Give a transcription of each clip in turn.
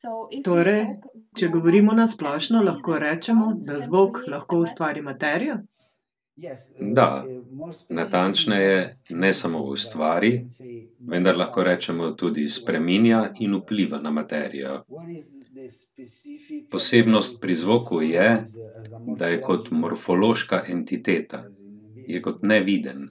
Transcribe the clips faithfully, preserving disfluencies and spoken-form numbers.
Torej, če govorimo na splošno, lahko rečemo, da zvok lahko ustvari materijo? Da, natančneje ne samo ustvari, vendar lahko rečemo tudi spreminja in vpliva na materijo. Posebnost pri zvoku je, da je kot morfološka entiteta, je kot neviden.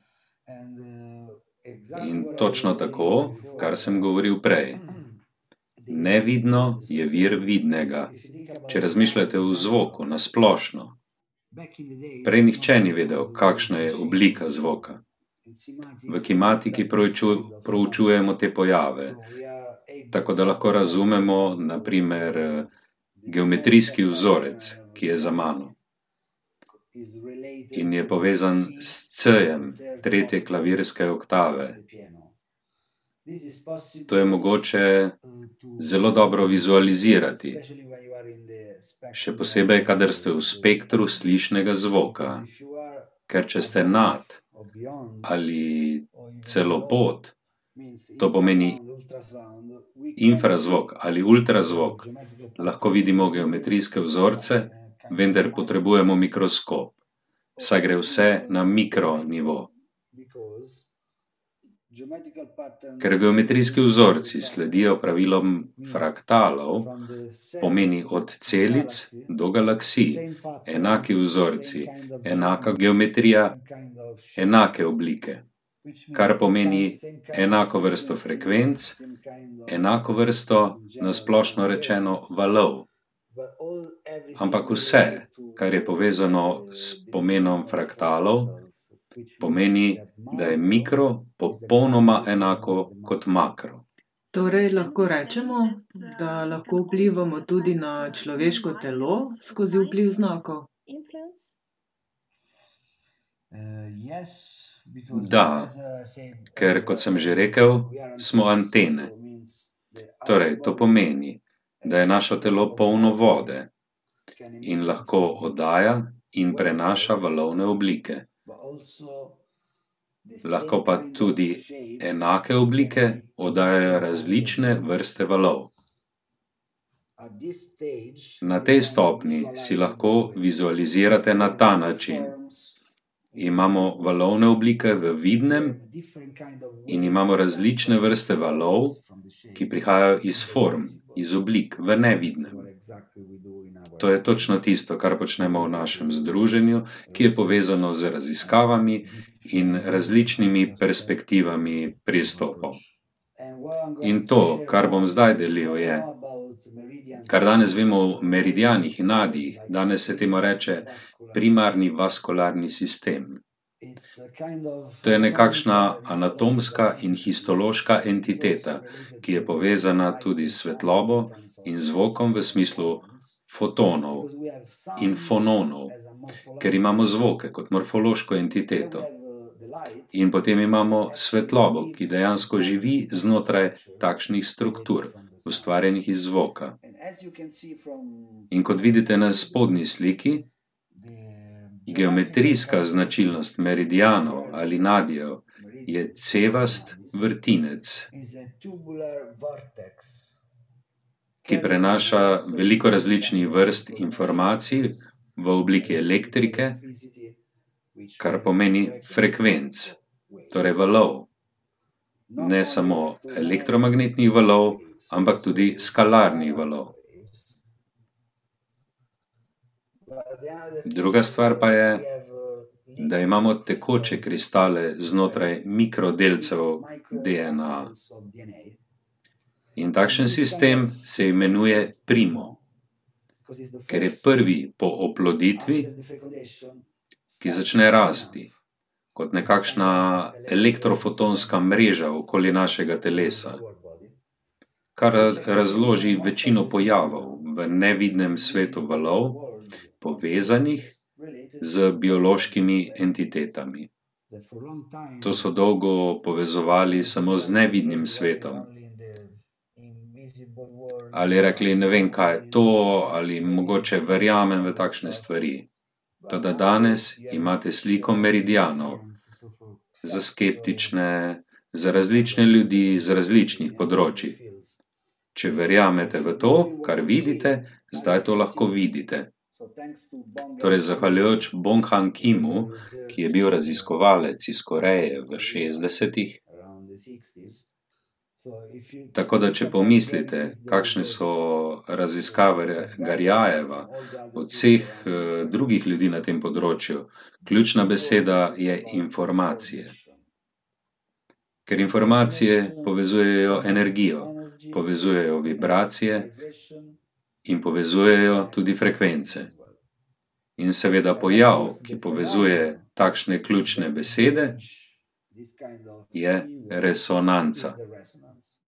In točno tako, kar sem govoril prej. Nevidno je vir vidnega, če razmišljate o zvoku na splošno. Prej nihče ni vedel, kakšna je oblika zvoka. V kimatiki proučujemo te pojave, tako da lahko razumemo, na primer, geometrijski vzorec, ki je za mano. In je povezan s C-jem tretje klavirske oktave. To je mogoče zelo dobro vizualizirati, še posebej, kadar ste v spektru slišnega zvoka, ker če ste nad ali celo pod, to pomeni infrazvok ali ultrazvok, lahko vidimo geometrijske vzorce, vendar potrebujemo mikroskop, saj gre vse na mikronivo. Ker geometrijski vzorci sledijo pravilom fraktalov, pomeni od celic do galaksij, enaki vzorci, enaka geometrija, enake oblike, kar pomeni enako vrsto frekvenc, enako vrsto, na splošno rečeno, valov. Ampak vse, kar je povezano s pomenom fraktalov, pomeni, da je mikro popolnoma enako kot makro. Torej, lahko rečemo, da lahko vplivamo tudi na človeško telo skozi vpliv znakov? Da, ker, kot sem že rekel, smo antene. Torej, to pomeni, da je naše telo polno vode in lahko oddaja in prenaša valovne oblike. Lahko pa tudi enake oblike oddajajo različne vrste valov. Na tej stopnji si lahko vizualizirate na ta način. Imamo valovne oblike v vidnem in imamo različne vrste valov, ki prihajajo iz form, iz oblik v nevidnem. To je točno tisto, kar počnemo v našem združenju, ki je povezano z raziskavami in različnimi perspektivami pristopov. In to, kar bom zdaj delil, je, kar danes vemo o meridianih in nadijih, danes se temu reče primarni vaskularni sistem. To je nekakšna anatomska in histološka entiteta, ki je povezana tudi s svetlobo in zvokom v smislu fotonov in fononov, ker imamo zvoke kot morfološko entiteto. In potem imamo svetlobo, ki dejansko živi znotraj takšnih struktur, ustvarjenih iz zvoka. In kot vidite na spodnji sliki, geometrijska značilnost meridianov ali nadijev je cevast vrtinec, ki prenaša veliko različnih vrst informacij v obliki elektrike, kar pomeni frekvenc, torej valov. Ne samo elektromagnetnih valov, ampak tudi skalarnih valov. Druga stvar pa je, da imamo tekoče kristale znotraj mikrodelcev D N A. In takšen sistem se imenuje primo, ker je prvi po oploditvi, ki začne rasti, kot nekakšna elektrofotonska mreža okoli našega telesa, kar razloži večino pojavov v nevidnem svetu valov, povezanih z biološkimi entitetami. To so dolgo povezovali samo z nevidnim svetom. Ali rekli, ne vem, kaj je to, ali mogoče verjamem v takšne stvari. Toda danes imate sliko meridianov za skeptične, za različne ljudi z različnih področij. Če verjamete v to, kar vidite, zdaj to lahko vidite. Torej, zahvaljujoč Bonghan Kimu, ki je bil raziskovalec iz Koreje v šestdesetih, tako da če pomislite, kakšne so raziskave Garjajeva od vseh drugih ljudi na tem področju, ključna beseda je informacije. Ker informacije povezujejo energijo, povezujejo vibracije in povezujejo tudi frekvence. In seveda pojav, ki povezuje takšne ključne besede, je resonanca.